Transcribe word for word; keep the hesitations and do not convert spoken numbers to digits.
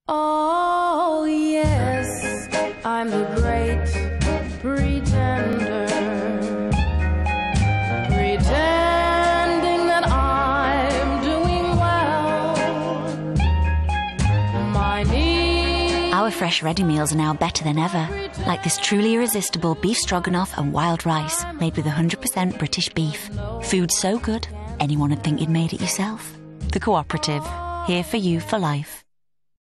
Oh, yes, I'm the great pretender, pretending that I'm doing well. My knees. Our fresh ready meals are now better than ever, like this truly irresistible beef stroganoff and wild rice made with one hundred percent British beef. Food so good, anyone would think you'd made it yourself. The Co-Operative, here for you for life.